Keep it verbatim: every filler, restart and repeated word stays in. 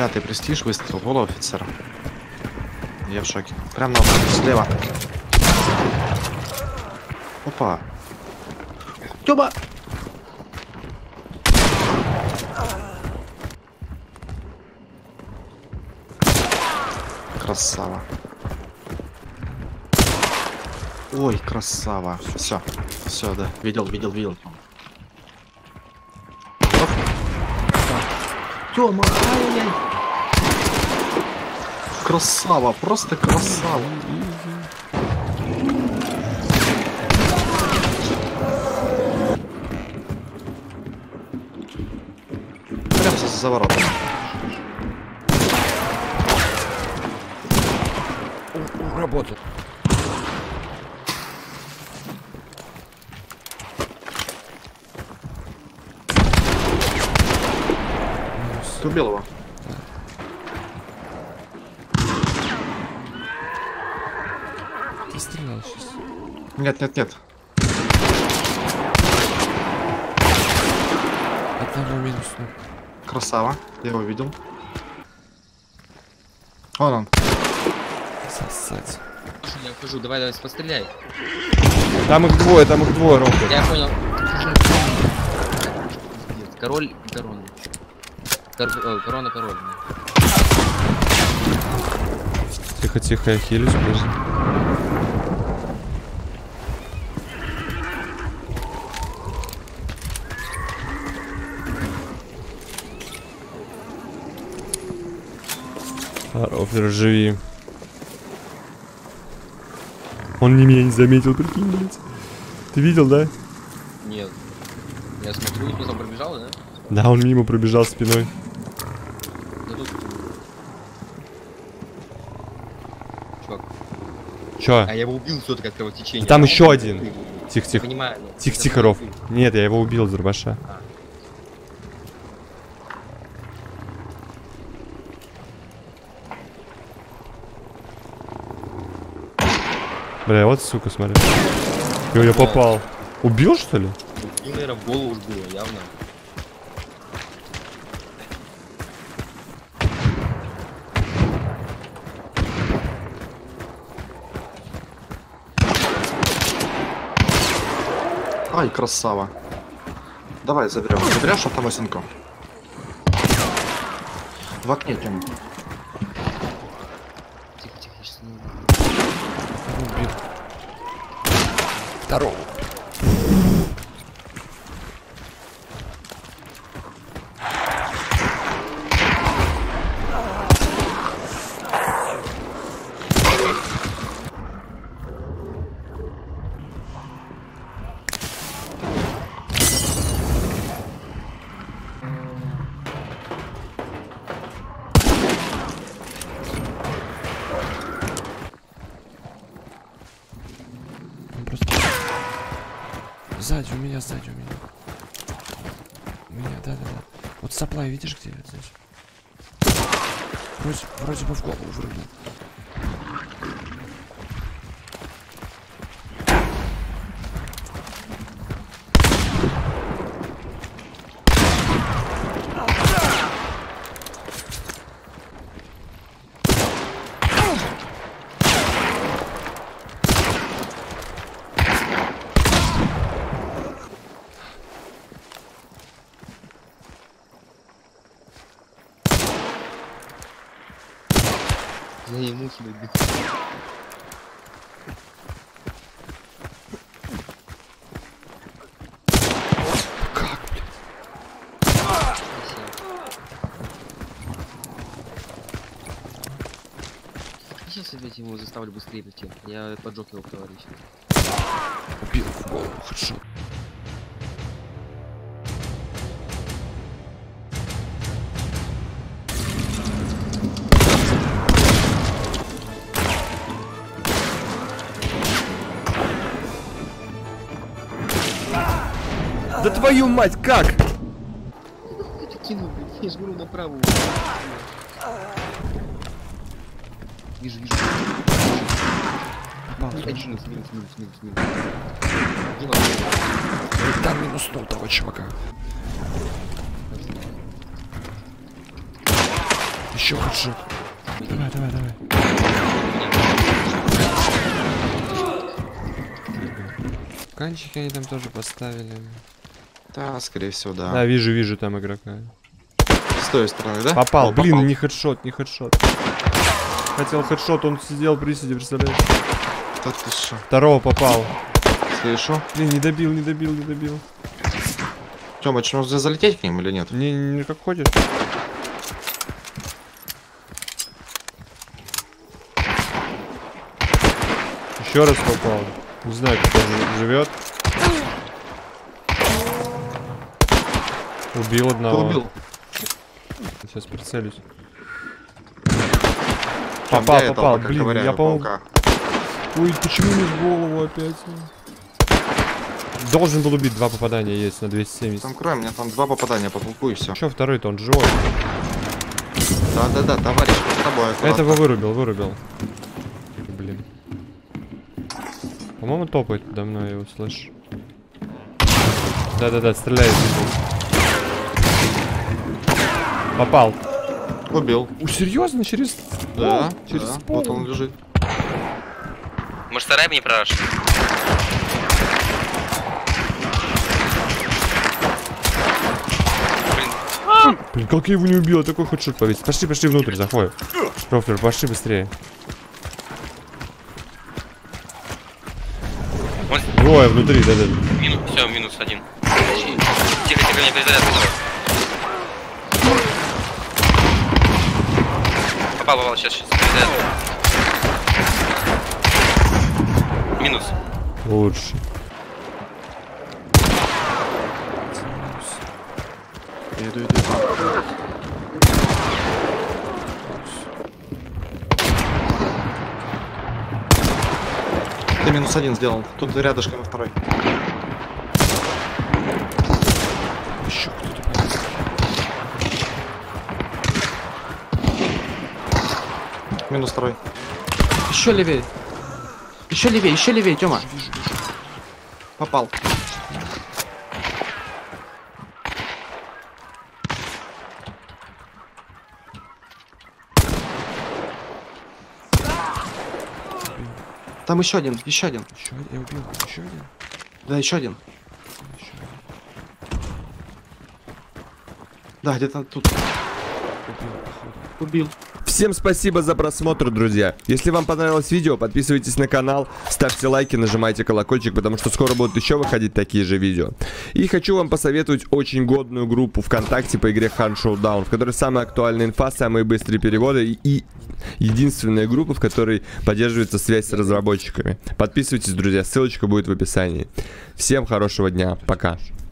Пятый престиж, выстрел в голову офицера. Я в шоке. Прям на слева. Опа. Тёма! Красава. Ой, красава. Все. Все, да. Видел, видел, видел. Тёма, ай-яй-яй. Красава, просто красава. Прям за, за воротом. Работает. Ты убил его? Ты стрелял сейчас. Нет, нет, нет. Одного минус. Ну. Красава. Я его видел. Вон он. Сосать. Я ухожу, давай, давай, постреляй. Там их двое, там их двое, Ромка. Я понял. Король и корона. Кор... О, корона, король. Тихо, тихо, я хилюсь, блин. Рофер, живи. Он не меня не заметил, прикинь, блядь. Ты видел, да? Нет. Я смотрю, кто там пробежал, да? Да, он мимо пробежал спиной. Да тут... Чувак. Чё? А я его убил все-таки от кровотечения. Да там а еще он... один. Тихо, тихо. Понимаю, но... Тихо, тихо, Ров. Нет, я его убил, Зарбаша. А. Бля, вот сука, смотри. Ё, я попал. Убил, что ли? И, наверное, в голову уж было, явно. Ай, красава. Давай заберем. Заберешь автомосинку? В окне тем. Тихо, тихо, я сейчас не... Убил. Второго. Сзади у меня, сзади у меня. У меня, да-да-да. Вот саплай, видишь, где это здесь? Вроде, вроде бы в голову врубил. Я ему хилю. Как, блядь? Сейчас опять ему заставлю быстрее прийти. Я поджег его товарища. Убил в голову, хорошо. Да твою мать, как? Это кинул, блин, я ж говорю направо. Вижу, вижу. Один минус, минус, минус, минус, минус. Там минуснул того чувака. Еще хедшот. Давай, давай, давай. Канчики они там тоже поставили. Да, скорее всего, да. Да, вижу, вижу там игрока. С той стороны, да? Попал, О, блин, попал. не хедшот, не хедшот. Хотел хедшот, он сидел при сиде, представляешь? Да ты шо? Второго попал. Слышу. Блин, не добил, не добил, не добил. Тёма, что, нужно залететь к ним или нет? Не, не, не как хочешь. Еще раз попал. Не знаю, кто жи- живет. Убил одного. Кто убил? Сейчас прицелюсь. Тём, Попал, я этого попал. пока Блин, ковыряю я по-моему... паука. Ой, почему не в голову опять? Должен был убить, два попадания есть на двести семьдесят. Там крой, у меня там два попадания по пауку и все. Че второй-то, он живой. Да-да-да, товарищ, под тобой. аккуратно. Этого вырубил, вырубил. Блин. По-моему, топает подо мной, его слышь. Да-да-да, стреляет. Попал. Убил. У, серьезно? Через... Да, пол? Через да. пол? Вот он лежит. Может, сарай мне прорашь? Блин, как я его не убил, такой хедшот повесил. Пошли, пошли внутрь, заходим. Рофлер, пошли быстрее. Он... Двое внутри, да-да. Минус, все, минус один. Тихо, тихо, мне перезарядку. Попал, попал, сейчас, сейчас, перезарядку. Минус. Лучше. Иду, иду, иду. Ты минус один сделал. Тут рядышком на второй. Еще кто-то. Минус второй. Еще левее. Еще левее, еще левее, Тёма. Попал. Там еще один, еще один. Еще один, я убил, еще один. Да, еще один. Еще один. Да, где-то тут. Убил, походу. Убил. Всем спасибо за просмотр, друзья. Если вам понравилось видео, подписывайтесь на канал, ставьте лайки, нажимайте колокольчик, потому что скоро будут еще выходить такие же видео. И хочу вам посоветовать очень годную группу ВКонтакте по игре Hunt Showdown, в которой самая актуальная инфа, самые быстрые переводы и, и единственная группа, в которой поддерживается связь с разработчиками. Подписывайтесь, друзья, ссылочка будет в описании. Всем хорошего дня, пока.